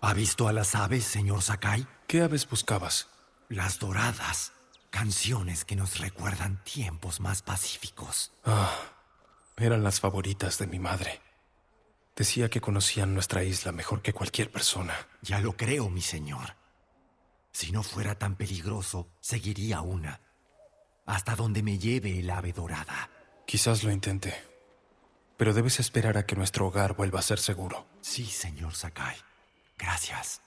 ¿Ha visto a las aves, señor Sakai? ¿Qué aves buscabas? Las doradas. Canciones que nos recuerdan tiempos más pacíficos. Eran las favoritas de mi madre. Decía que conocían nuestra isla mejor que cualquier persona. Ya lo creo, mi señor. Si no fuera tan peligroso, seguiría una. Hasta donde me lleve el ave dorada. Quizás lo intente. Pero debes esperar a que nuestro hogar vuelva a ser seguro. Sí, señor Sakai. Gracias.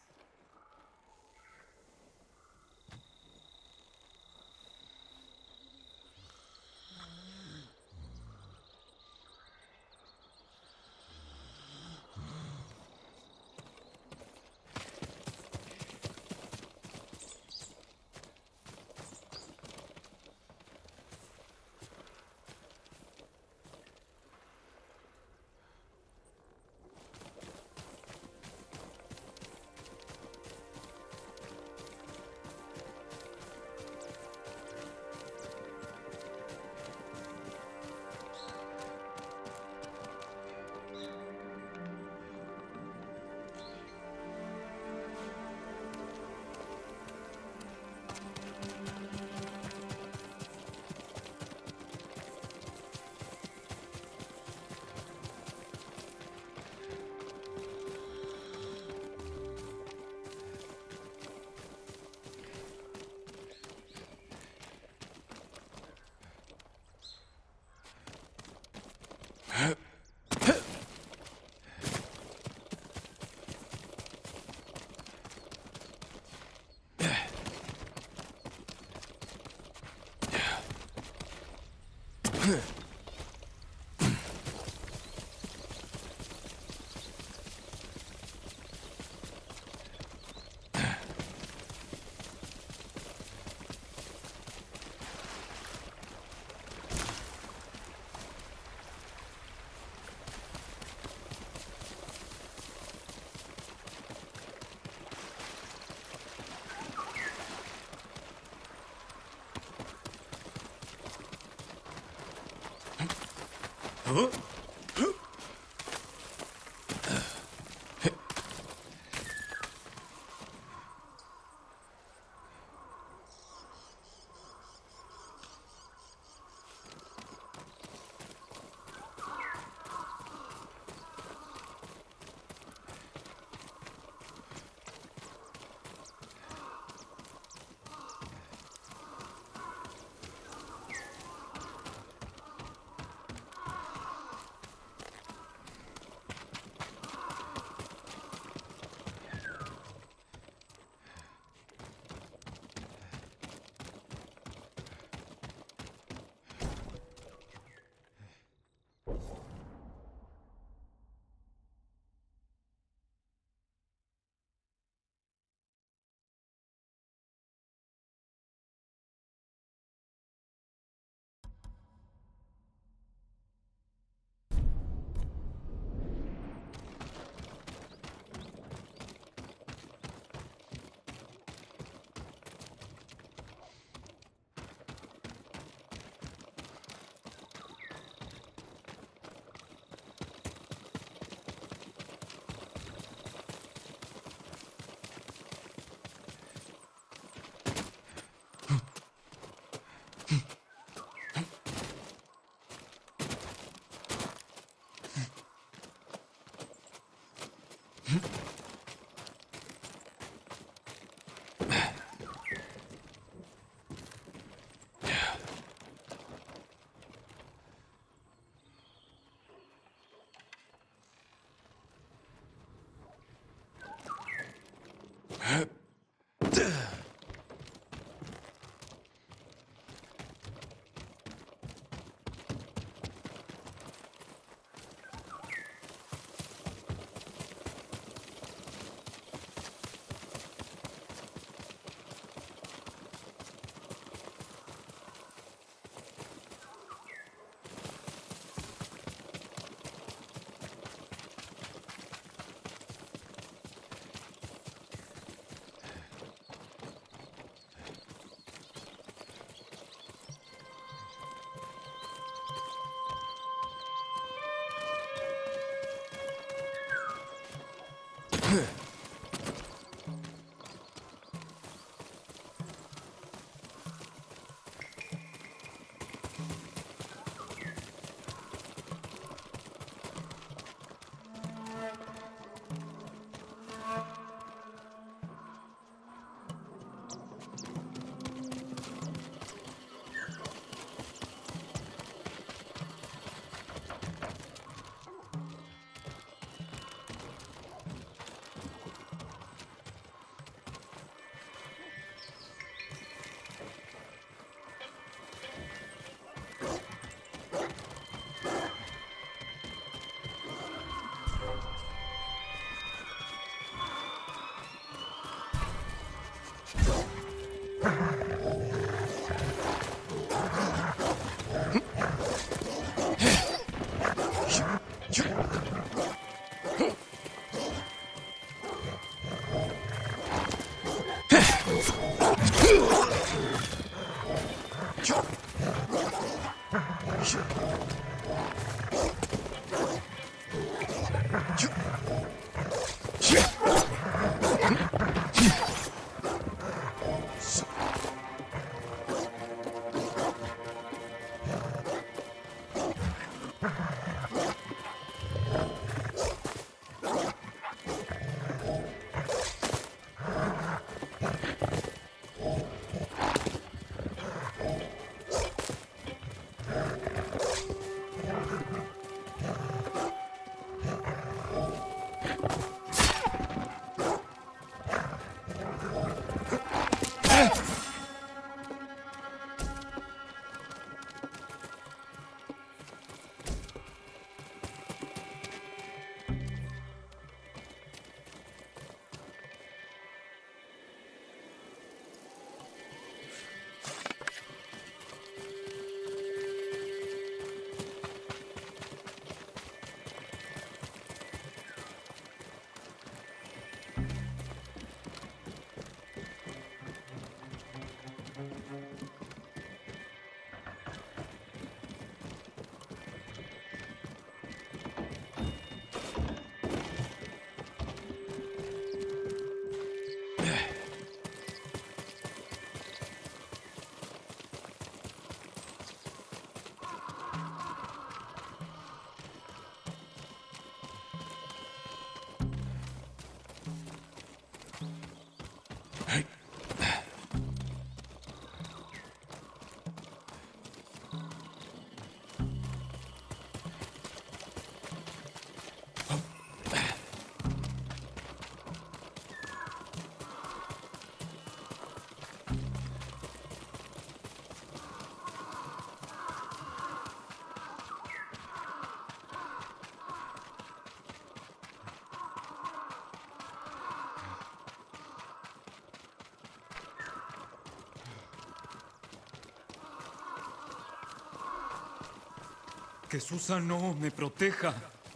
Que Susa no me proteja.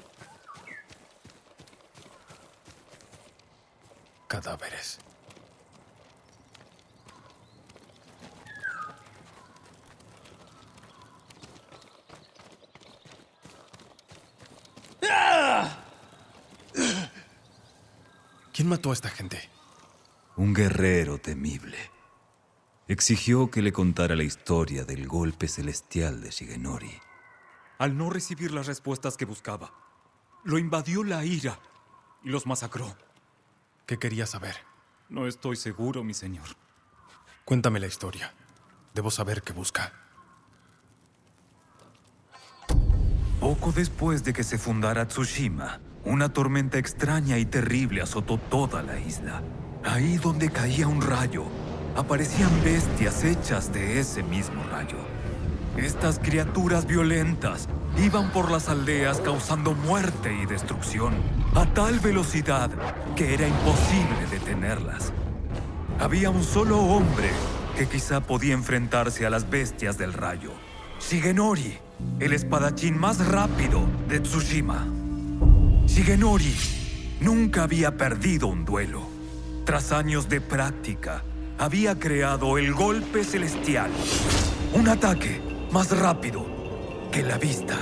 Cadáveres. ¿Quién mató a esta gente? Un guerrero temible. Exigió que le contara la historia del golpe celestial de Shigenori. Al no recibir las respuestas que buscaba, lo invadió la ira y los masacró. ¿Qué quería saber? No estoy seguro, mi señor. Cuéntame la historia. Debo saber qué busca. Poco después de que se fundara Tsushima, una tormenta extraña y terrible azotó toda la isla. Ahí donde caía un rayo, aparecían bestias hechas de ese mismo rayo. Estas criaturas violentas iban por las aldeas causando muerte y destrucción a tal velocidad que era imposible detenerlas. Había un solo hombre que quizá podía enfrentarse a las bestias del rayo: Shigenori, el espadachín más rápido de Tsushima. Shigenori nunca había perdido un duelo. Tras años de práctica, había creado el golpe celestial, un ataque más rápido que la vista.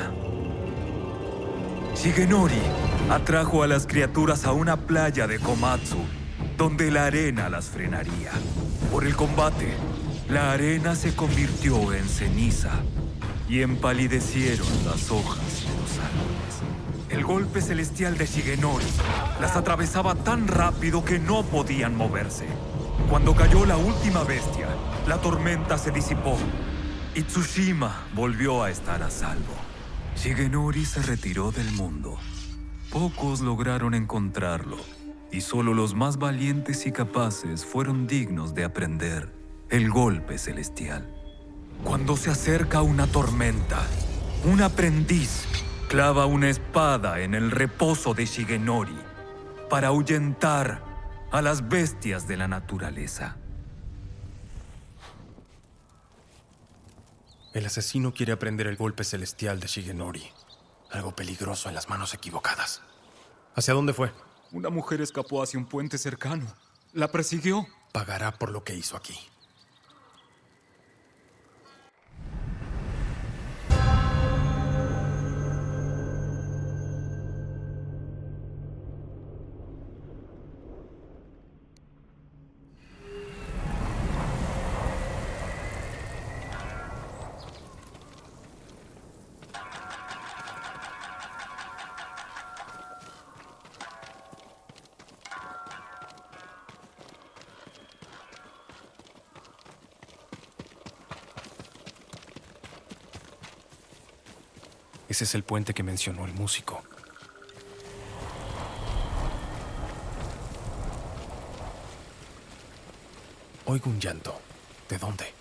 Shigenori atrajo a las criaturas a una playa de Komatsu, donde la arena las frenaría. Por el combate, la arena se convirtió en ceniza y empalidecieron las hojas de los árboles. El golpe celestial de Shigenori las atravesaba tan rápido que no podían moverse. Cuando cayó la última bestia, la tormenta se disipó y Tsushima volvió a estar a salvo. Shigenori se retiró del mundo. Pocos lograron encontrarlo, y solo los más valientes y capaces fueron dignos de aprender el golpe celestial. Cuando se acerca una tormenta, un aprendiz clava una espada en el reposo de Shigenori para ahuyentar a las bestias de la naturaleza. El asesino quiere aprender el golpe celestial de Shigenori. Algo peligroso en las manos equivocadas. ¿Hacia dónde fue? Una mujer escapó hacia un puente cercano. La persiguió. Pagará por lo que hizo aquí. Ese es el puente que mencionó el músico. Oigo un llanto. ¿De dónde?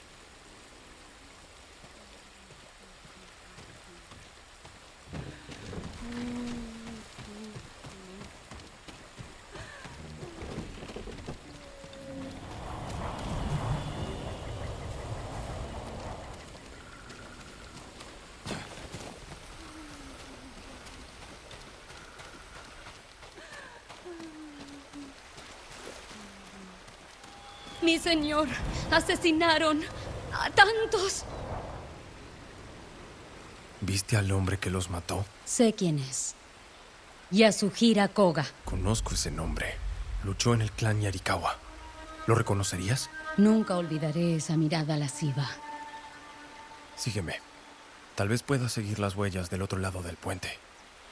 Mi señor, asesinaron a tantos. ¿Viste al hombre que los mató? Sé quién es. Yasuhira Koga. Conozco ese nombre. Luchó en el clan Yarikawa. ¿Lo reconocerías? Nunca olvidaré esa mirada lasciva. Sígueme. Tal vez pueda seguir las huellas del otro lado del puente.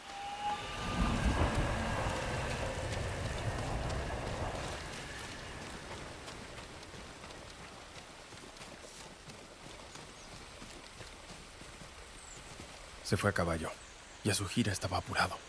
Se fue a caballo. Yasuhira estaba apurado.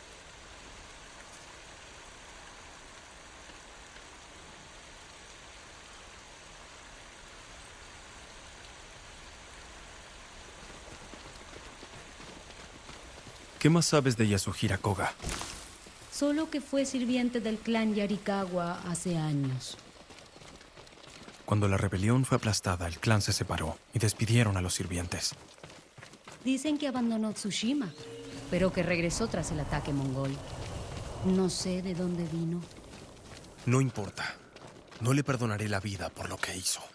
¿Qué más sabes de Yasuhira Koga? Solo que fue sirviente del clan Yarikawa hace años. Cuando la rebelión fue aplastada, el clan se separó y despidieron a los sirvientes. Dicen que abandonó Tsushima, pero que regresó tras el ataque mongol. No sé de dónde vino. No importa. No le perdonaré la vida por lo que hizo.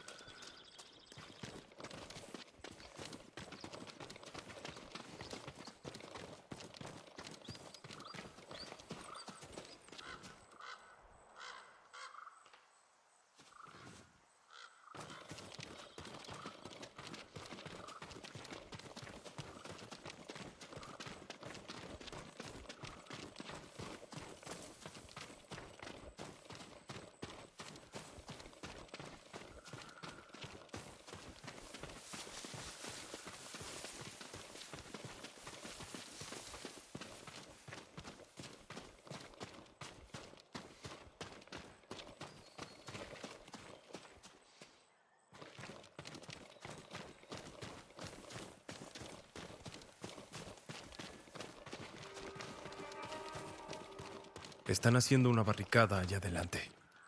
Están haciendo una barricada allá adelante.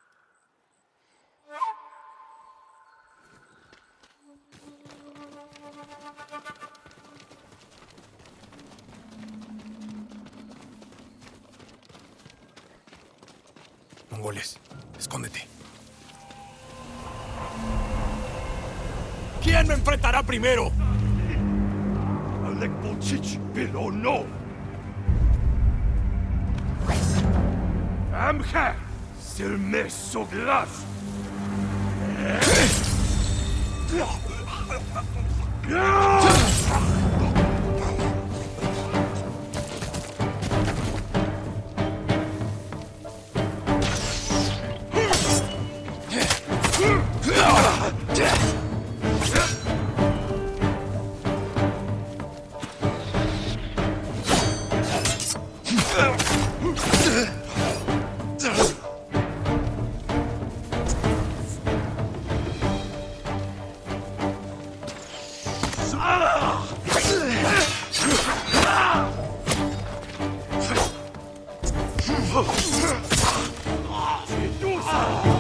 Mongoles, escóndete. ¿Quién me enfrentará primero? Alek Bolchich, pero no. Amja, Silmeso Glas.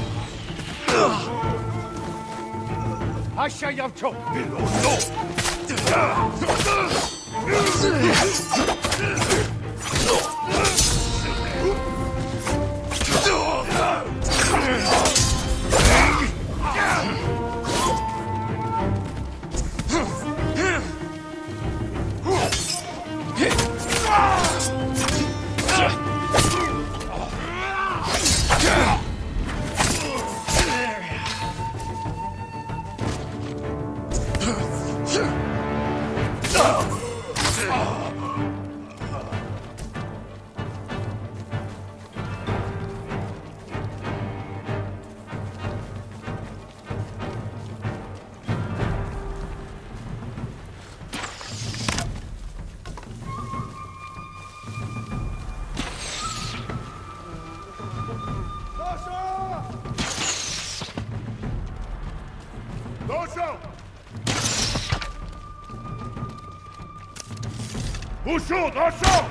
Hashayavcho, pero no. Bushu, Dosho!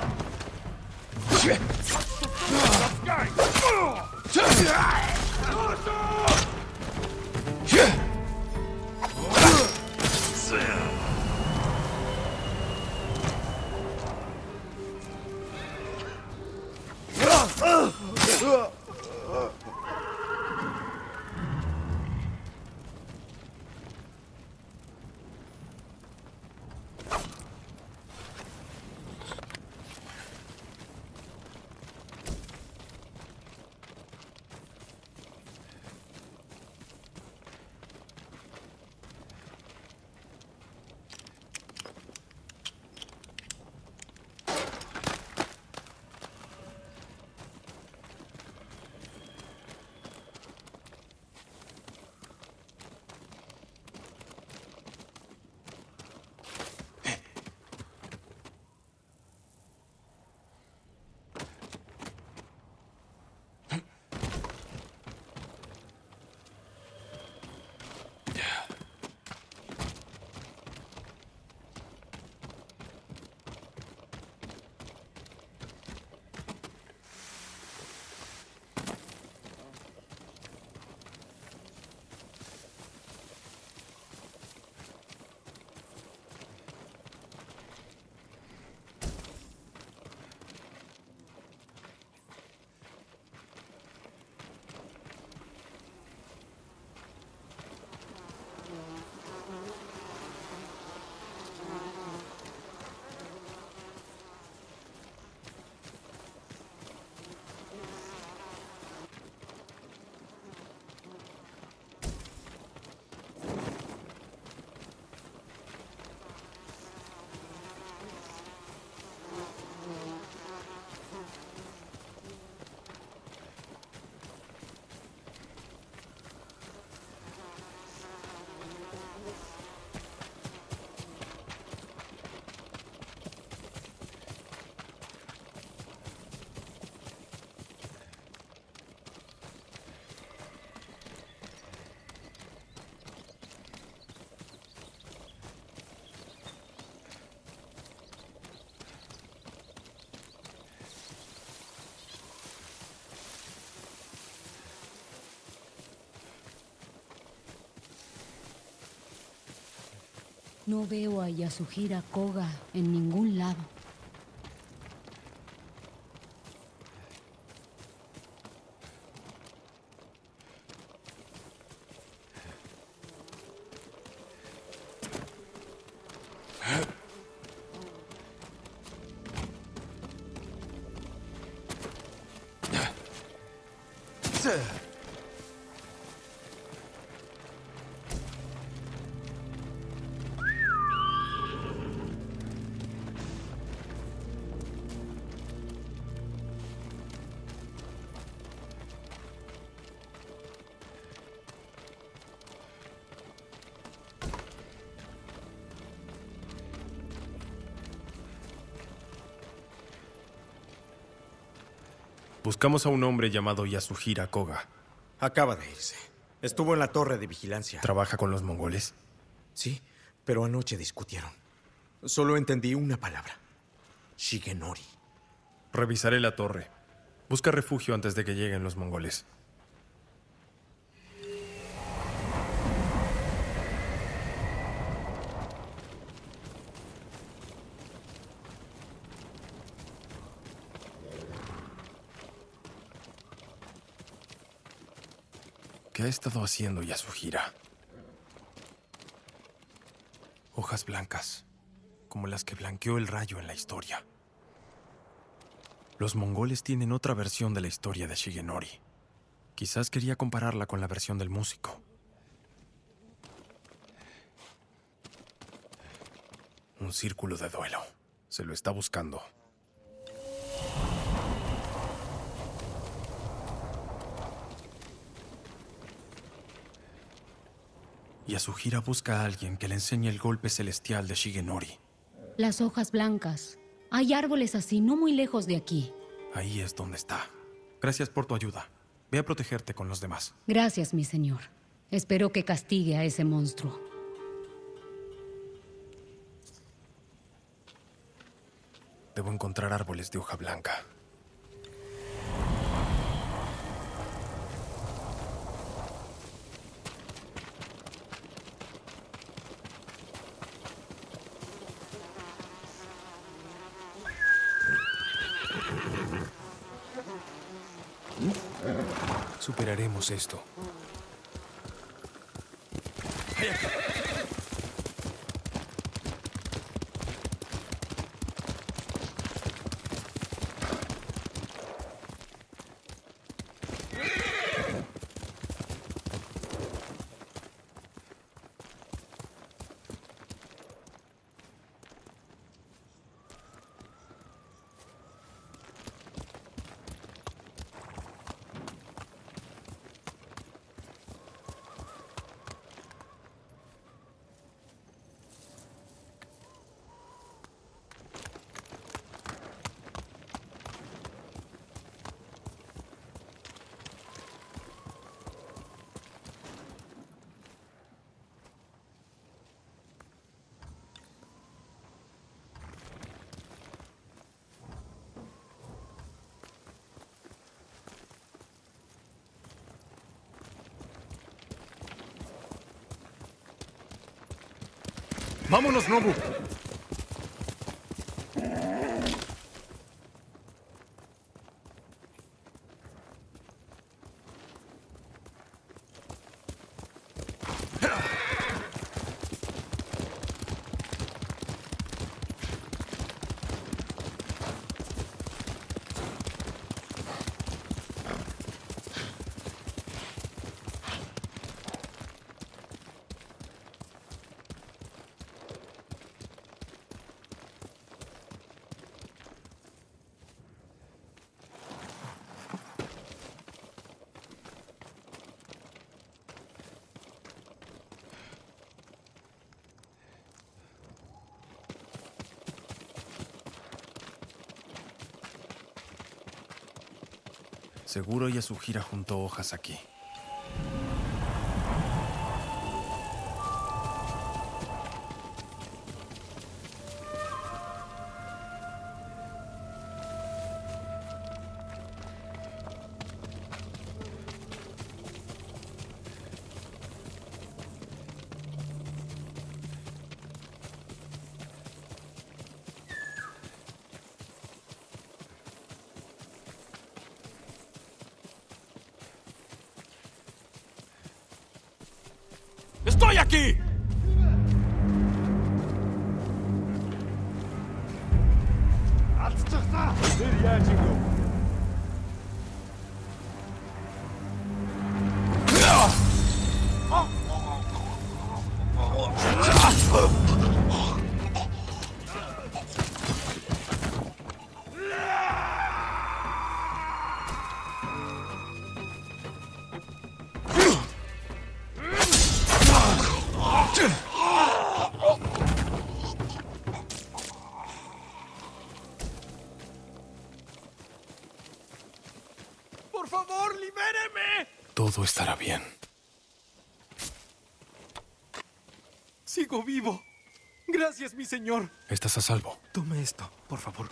No veo a Yasuhira Koga en ningún lado. Buscamos a un hombre llamado Yasuhira Koga. Acaba de irse. Estuvo en la torre de vigilancia. ¿Trabaja con los mongoles? Sí, pero anoche discutieron. Solo entendí una palabra. Shigenori. Revisaré la torre. Busca refugio antes de que lleguen los mongoles. ¿Qué ha estado haciendo Yasuhira? Hojas blancas, como las que blanqueó el rayo en la historia. Los mongoles tienen otra versión de la historia de Shigenori. Quizás quería compararla con la versión del músico. Un círculo de duelo. Se lo está buscando. Yasuhira busca a alguien que le enseñe el golpe celestial de Shigenori. Las hojas blancas. Hay árboles así, no muy lejos de aquí. Ahí es donde está. Gracias por tu ayuda. Ve a protegerte con los demás. Gracias, mi señor. Espero que castigue a ese monstruo. Debo encontrar árboles de hoja blanca. Superaremos esto. ¡Vámonos, Nobu! Seguro Yasuhira juntó hojas aquí. ¡Estoy aquí! ¡Por favor, libéreme! Todo estará bien. Sigo vivo. Gracias, mi señor. Estás a salvo. Tome esto, por favor.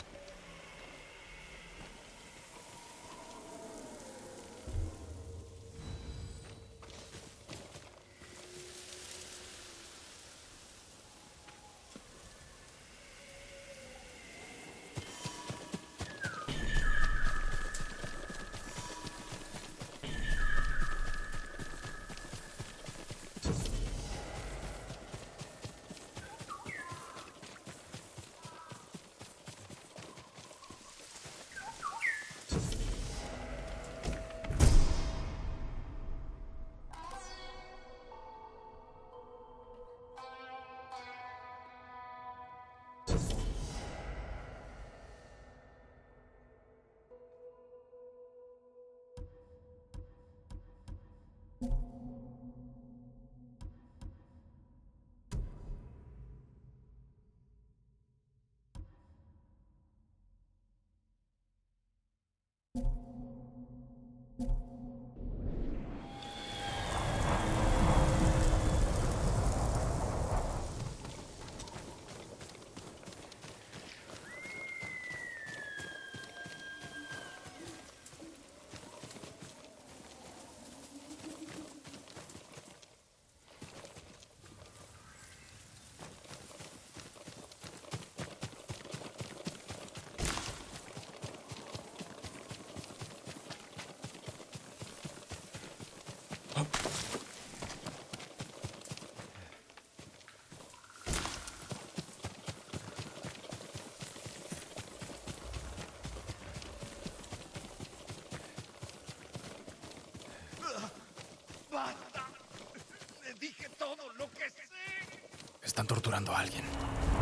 ¡Basta! ¡Le dije todo lo que sé! Están torturando a alguien.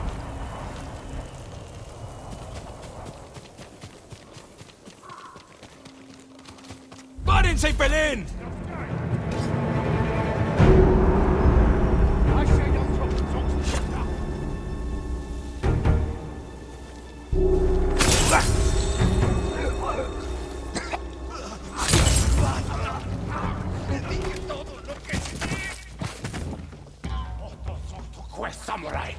¡Párense y peleen! ¡Le dije todo lo que sé! ¡Samurai!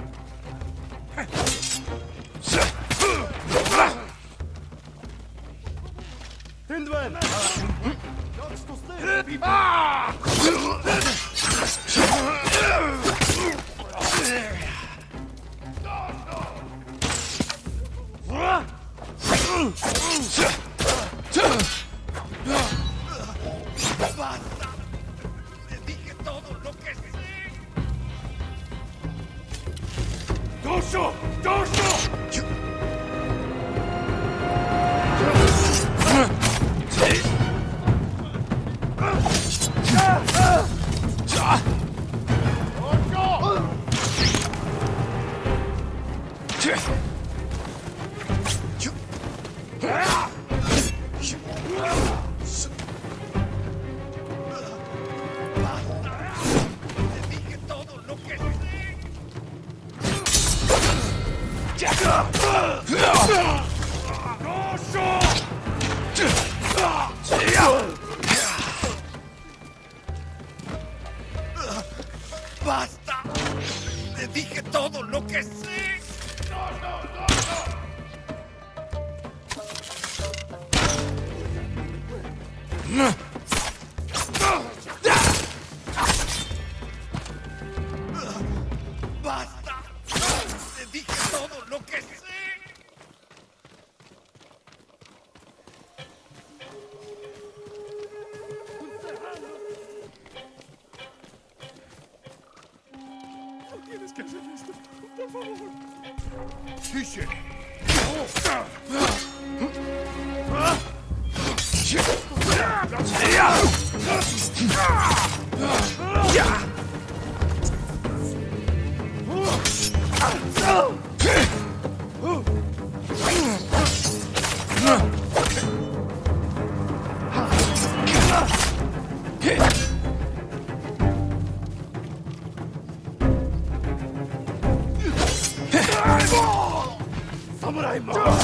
¡Basta! ¡Le dije todo lo que sé! ¡Dosho! ¡Dosho! ¡Le dije todo lo que sé! ¡Basta! ¡Le dije todo lo que sé! ¡Basta! ¡Le dije todo lo que sé! Tienes que hacer esto, por favor. ¡Dice! ¡Samurai!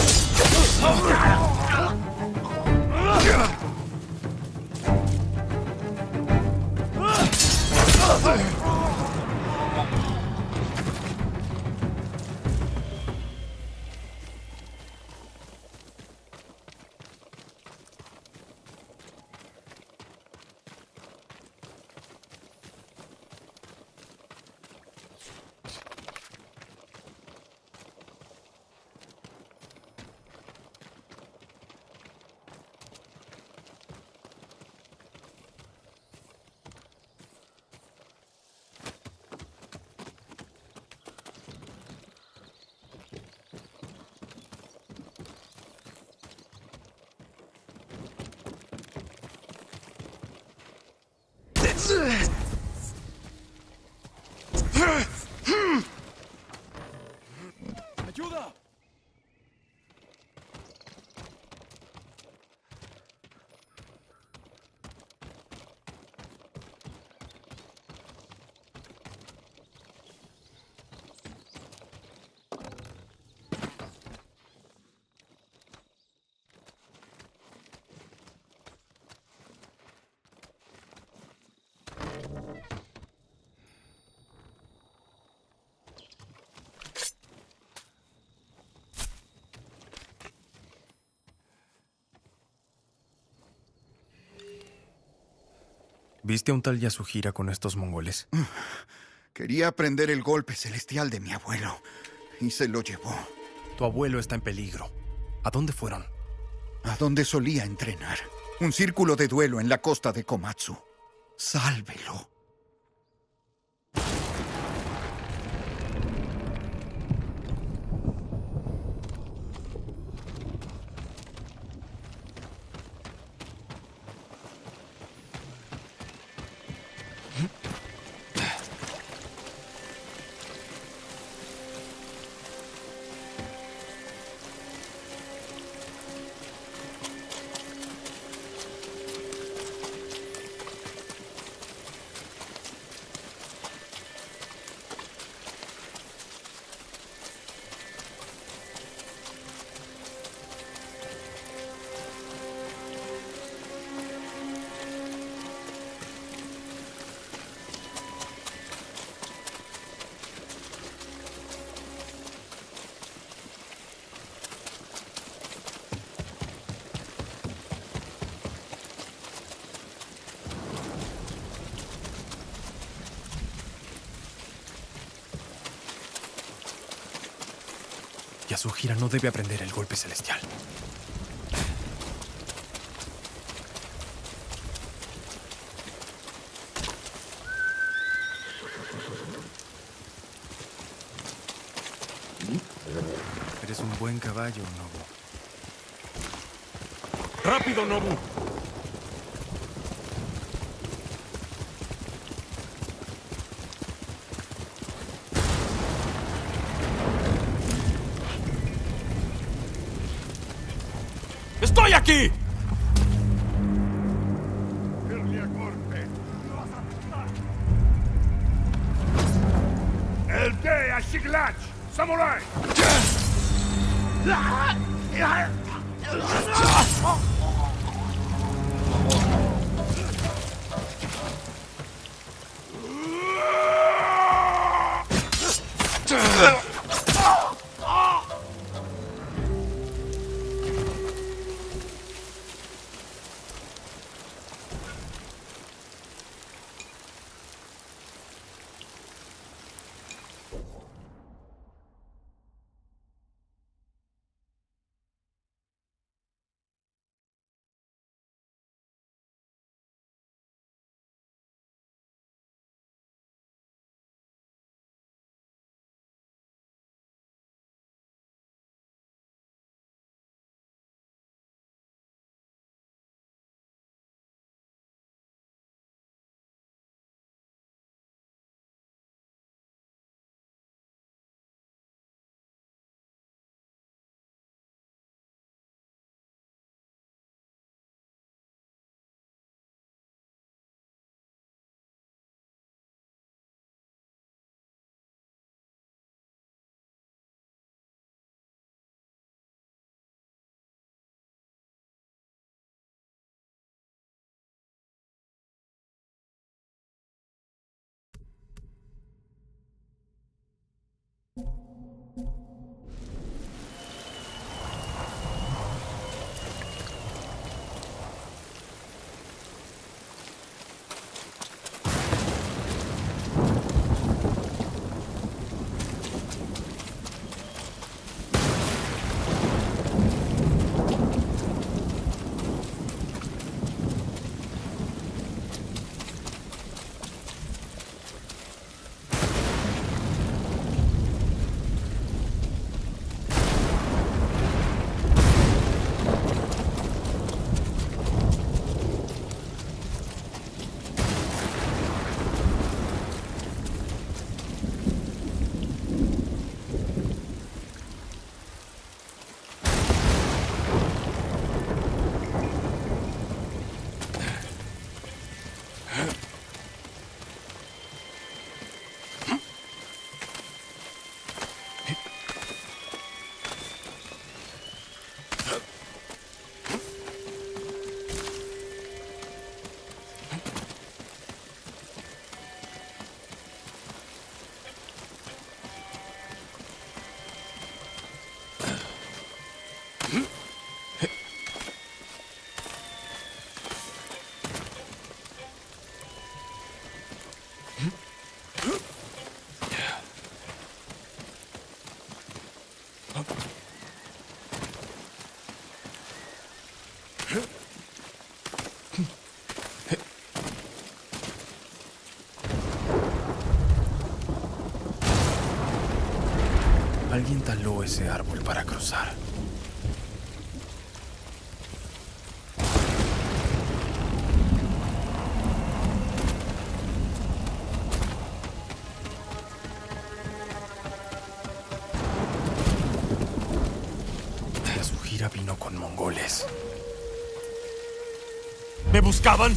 ¡Ayuda! ¿Viste a un tal Yasuhira con estos mongoles? Quería aprender el golpe celestial de mi abuelo y se lo llevó. Tu abuelo está en peligro. ¿A dónde fueron? A donde solía entrenar. Un círculo de duelo en la costa de Komatsu. Sálvelo. Yasuhira no debe aprender el golpe celestial. Eres un buen caballo, Nobu. ¡Rápido, Nobu! ¡Estoy aquí! El de Ashiglach, Samurai! Alguien taló ese árbol para cruzar. Yasuhira vino con mongoles. ¿Me buscaban?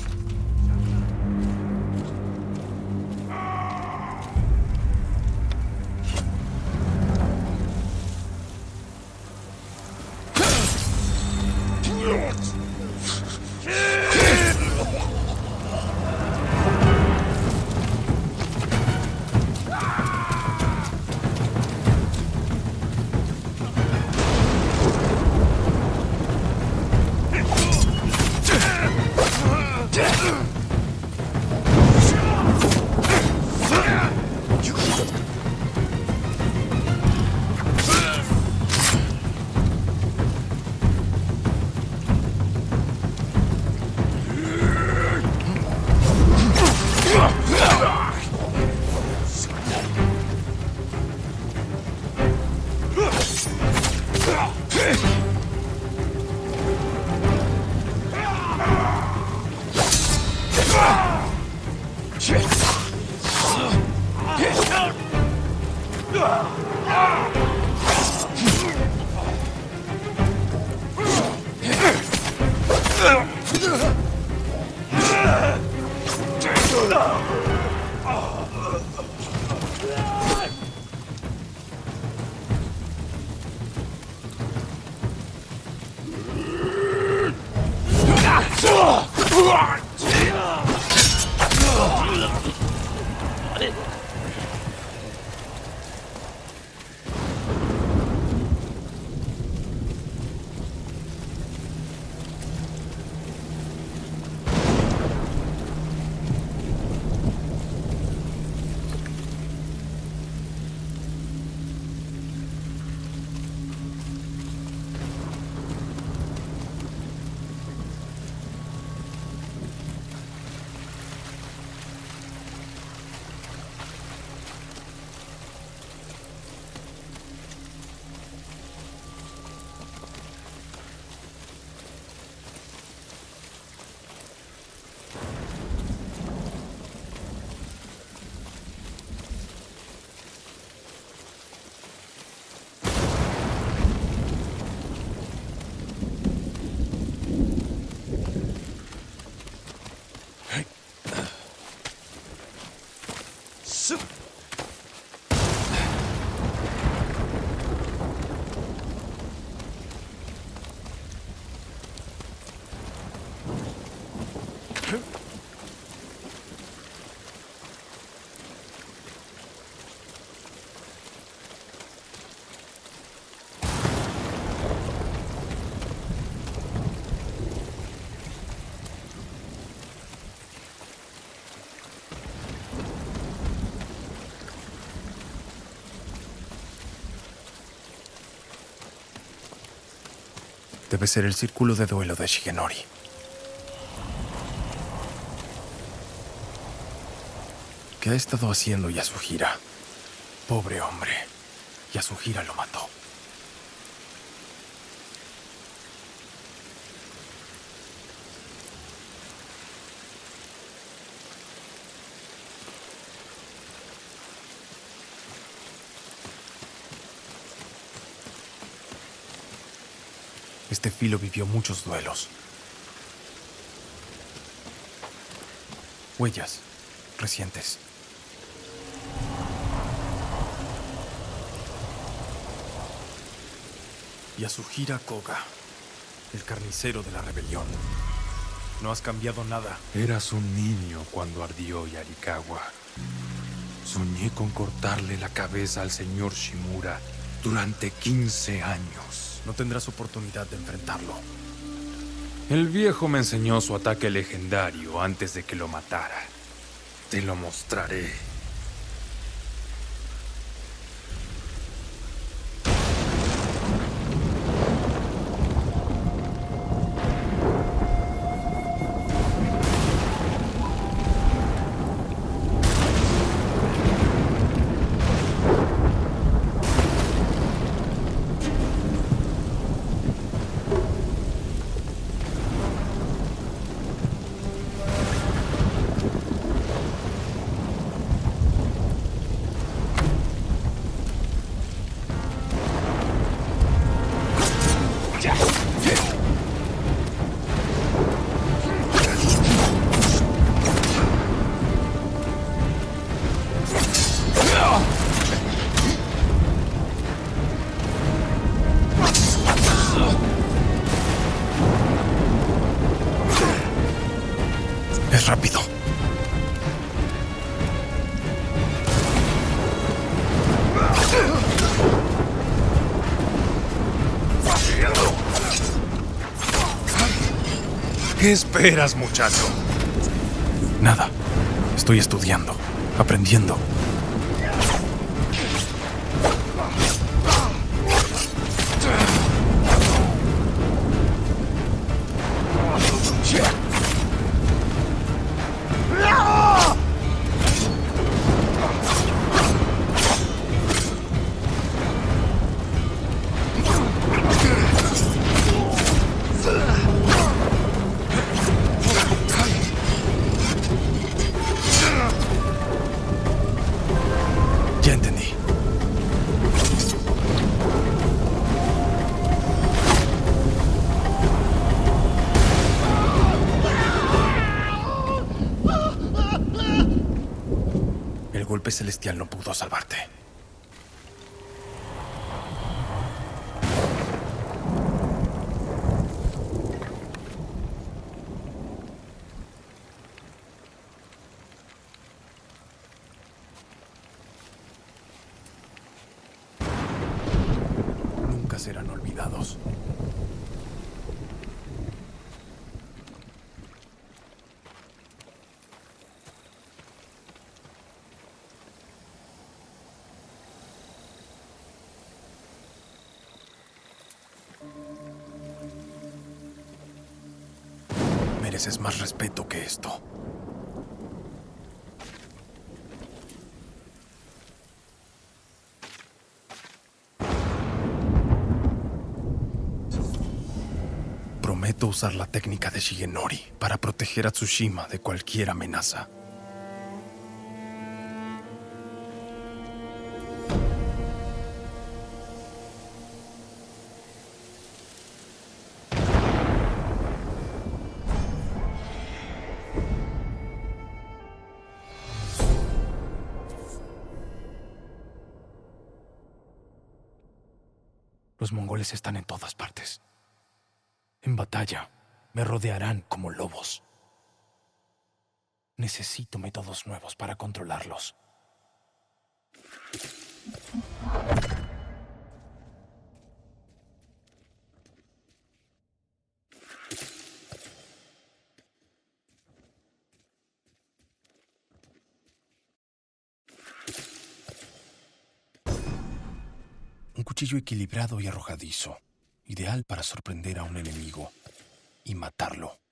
Debe ser el círculo de duelo de Shigenori. ¿Qué ha estado haciendo Yasuhira? Pobre hombre. Yasuhira lo mató. Este filo vivió muchos duelos. Huellas recientes. Yasuhira Koga, el carnicero de la rebelión. No has cambiado nada. Eras un niño cuando ardió Yarikawa. Soñé con cortarle la cabeza al señor Shimura durante 15 años. No tendrás oportunidad de enfrentarlo. El viejo me enseñó su ataque legendario antes de que lo matara. Te lo mostraré. Es rápido. ¿Qué esperas, muchacho? Nada. Estoy estudiando, aprendiendo. Ya entendí. El golpe celestial no pudo salvarte. Nunca serán olvidados. Mereces más respeto que esto. Prometo usar la técnica de Shigenori para proteger a Tsushima de cualquier amenaza. Los mongoles están en todas partes. En batalla, me rodearán como lobos. Necesito métodos nuevos para controlarlos. Un cuchillo equilibrado y arrojadizo, ideal para sorprender a un enemigo y matarlo.